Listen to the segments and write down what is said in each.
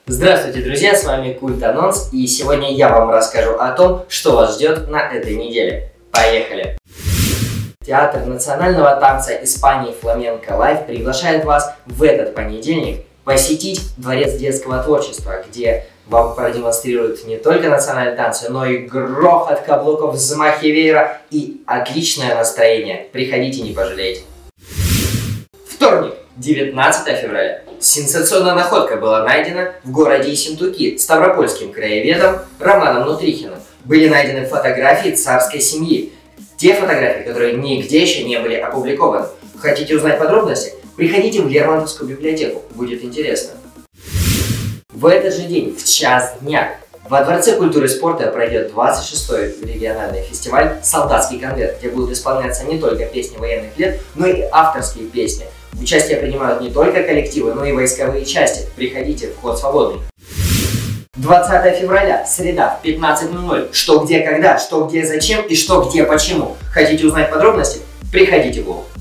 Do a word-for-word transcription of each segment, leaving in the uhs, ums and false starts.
Здравствуйте, друзья, с вами Культ Анонс, и сегодня я вам расскажу о том, что вас ждет на этой неделе. Поехали! Театр национального танца Испании Фламенко Лайв приглашает вас в этот понедельник посетить Дворец детского творчества, где вам продемонстрируют не только национальные танцы, но и грохот каблуков, взмахи веера и отличное настроение. Приходите, не пожалеете. Вторник, девятнадцатое февраля. Сенсационная находка была найдена в городе Ессентуки ставропольским краеведом Романом Нутрихиным. Были найдены фотографии царской семьи. Те фотографии, которые нигде еще не были опубликованы. Хотите узнать подробности? Приходите в Лермонтовскую библиотеку, будет интересно. В этот же день, в час дня, во Дворце культуры и спорта пройдет двадцать шестой региональный фестиваль «Солдатский конвент», где будут исполняться не только песни военных лет, но и авторские песни. В участие принимают не только коллективы, но и войсковые части. Приходите, вход свободный. двадцатое февраля, среда, в пятнадцать ноль ноль. Что, где, когда, что, где, зачем и что, где, почему. Хотите узнать подробности? Приходите в УЛ.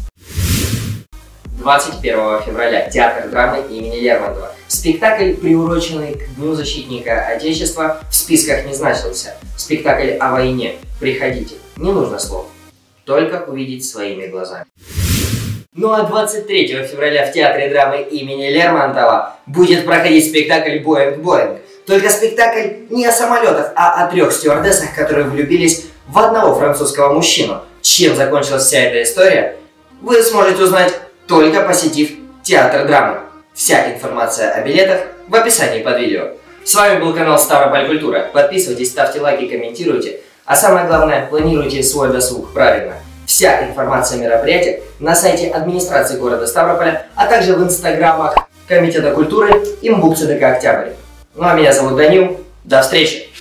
двадцать первого февраля. Театр драмы имени Лермонтова. Спектакль, приуроченный к Дню защитника Отечества, в списках не значился. Спектакль о войне. Приходите. Не нужно слов. Только увидеть своими глазами. Ну а двадцать третьего февраля в Театре драмы имени Лермонтова будет проходить спектакль «Боинг-Боинг». Только спектакль не о самолетах, а о трех стюардессах, которые влюбились в одного французского мужчину. Чем закончилась вся эта история, вы сможете узнать, только посетив Театр драмы. Вся информация о билетах в описании под видео. С вами был канал Ставрополь Культура. Подписывайтесь, ставьте лайки, комментируйте. А самое главное, планируйте свой досуг правильно. Вся информация о мероприятиях на сайте администрации города Ставрополя, а также в инстаграмах Комитета культуры и МБУК ЦДК «Октябрь». Ну а меня зовут Данил. До встречи!